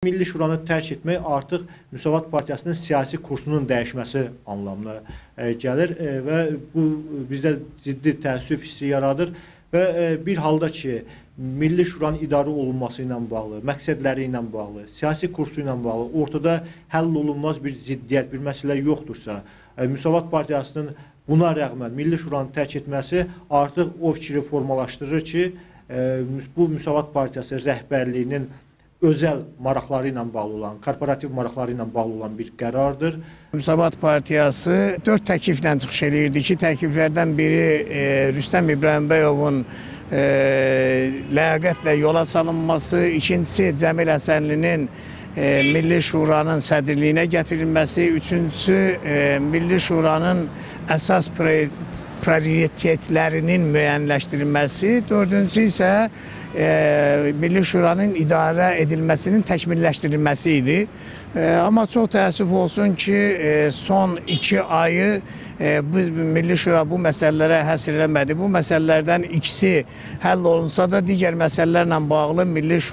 Milli Şuranı tərk etmək artıq Müsavat Partiyasının siyasi kursunun dəyişməsi anlamına gəlir və bu bizdə ciddi təəssüf hissi yaradır və bir halda ki, Milli Şuranın idarə olunması ilə bağlı, məqsədləri ilə bağlı, siyasi kursu ilə bağlı ortada həll olunmaz bir ziddiyyət, bir məsələ yoxdursa, Müsavat Partiyasının buna rəğmən Milli Şuranı tərk etməsi artıq o fikri formalaşdırır ki, bu Müsavat Partiyası rəhbərliyinin özəl maraqları ilə bağlı olan, korporativ maraqları ilə bağlı olan bir qərardır. Müsavat Partiyası 4 təkliflə çıxış edirdi ki, təkliflərdən biri Rüstəm İbrahimbəyovun ləyaqətlə yola salınması, ikincisi Cəmil Həsənlinin Milli Şuranın sədrliyinə gətirilməsi, üçüncüsü Milli Şuranın əsas prioritetlərinin müəyyənləşdirilməsi, dördüncüsü isə Milli Şuranın idarə edilməsinin təkmilləşdirilməsi idi. Amma çox təəssüf olsun ki, son 2 ayı Milli Şura bu məsələlərə həsr eləmədi. Bu məsələlərdən ikisi həll olunsa da digər məsələlərlə bağlı Milli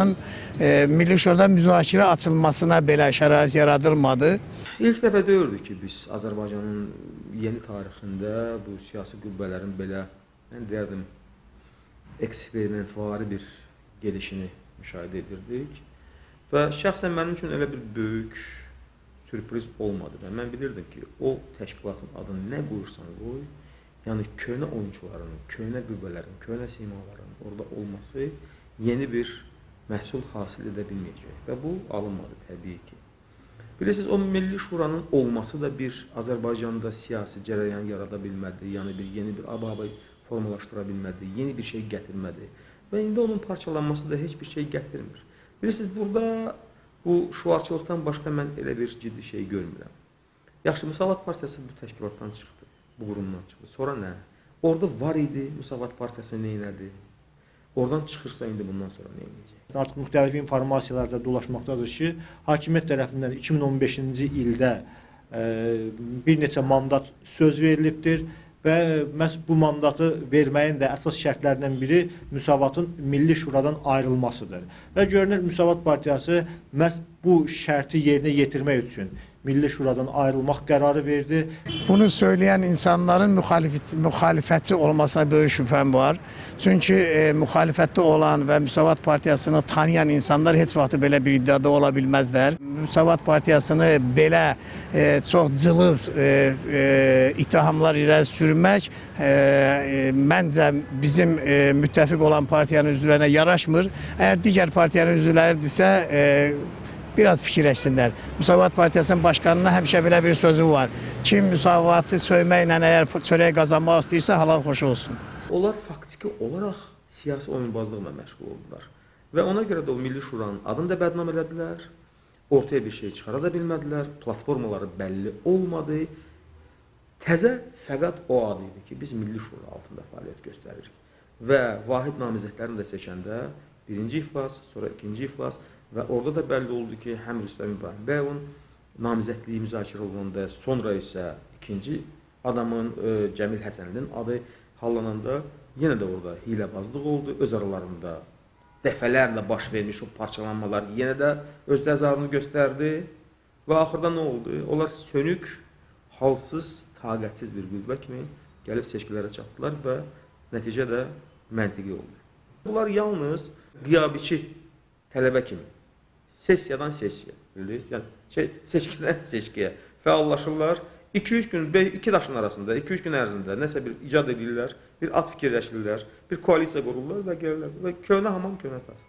Şurada müzakirə açılmasına belə şərait yaradılmadı. İlk dəfə deyirdik ki, biz Azərbaycanın yeni tarixində bu siyasi qüvvələrin belə, mən deyərdim, eksperimentvari bir gelişini müşahidə edirdik. Və şəxsən mənim üçün elə bir böyük sürpriz olmadı. Və mən bilirdim ki, o təşkilatın adını nə qoyursan qoy, yəni köhnə oyuncuların, köhnə qüvvələrin, köhnə simaların orada olması yeni bir məhsul hasil edə bilməyəcək. Və bu alınmadı təbii ki. Bilirsiniz, o Milli Şuranın olması da bir Azərbaycanda siyasi cərəyan yarada bilmədi, yəni yeni bir ababı formalaşdıra bilmədi, yeni bir şey gətirmədi və indi onun parçalanması da heç bir şey gətirmir. Bilirsiniz, burada bu şuarçılıqdan başqa mən elə bir ciddi şey görmürəm. Yaxşı, Müsavat Partiyası bu təşkilatdan çıxdı, bu qurumdan çıxdı. Sonra nə? Orada var idi, Müsavat Partiyası neynədi? Oradan çıxırsa indi bundan sonra neynəyəcək? Artıq müxtəlif informasiyalarda dolaşmaqdadır ki, hakimiyyət tərəfindən 2015-ci ildə bir neçə mandat söz verilibdir və məhz bu mandatı verməyin də əsas şərtlərindən biri Müsavatın Milli Şuradan ayrılmasıdır. Və görünür, Müsavat Partiyası məhz bu şərti yerinə yetirmək üçün Milli Şuradan ayrılmaq qərarı verdi. Bunu söyləyən insanların müxalifətçi olmasına böyük şübhəm var. Çünki müxalifətdə olan və Müsavat Partiyasını tanıyan insanlar heç vaxt belə bir iddiada ola bilməzlər. Müsavat Partiyasını belə çox cılız ittihamlar ilə sürmək məncə bizim müttəfiq olan partiyanın üzvlərinə yaraşmır. Əgər digər partiyanın üzvləridirsə, biraz fikirləşsinlər. Müsavat Partiyasının başqanına həmişə belə bir sözü var. Kim müsavatı söyməklə əgər çörək qazanmaq istəyirsə, halal xoş olsun. Onlar faktiki olaraq siyasi oyunbazlıqla məşğul oldular. Və ona görə də o Milli Şuranın adını da bədnam elədilər, ortaya bir şey çıxara da bilmədilər, platformaları bəlli olmadı. Təzə fəqət o adı idi ki, biz Milli Şura altında fəaliyyət göstəririk. Və vahid namizədlərini də seçəndə birinci iflas, sonra ikinci iflas və orada da bəlli oldu ki, həm Rüstəm İbrahimbəyovun namizədliyi müzakirə olunanda, sonra isə ikinci adamın Cəmil Həsənlinin adı hallananda yenə də orada hiləbazlıq oldu. Öz aralarında dəfələrlə baş vermiş o parçalanmalar yenə də öz təzahürünü göstərdi və axırda nə oldu? Onlar sönük, halsız, taqətsiz bir qüvvə kimi gəlib seçkilərə çatdılar və nəticə də məntiqi oldu. Bunlar yalnız qiyabiçi tələbə kimi, sessiyadan sessiya, bildiniz? Yəni, seçkidən seçkiyə fəallaşırlar. 2-3 gün, 2 daşın arasında, 2-3 gün ərzində nəsə bir icad edirlər, bir at fikirləşirlər, bir koalisiya qururlar və gəlirlər və köhnə hamam köhnə tas.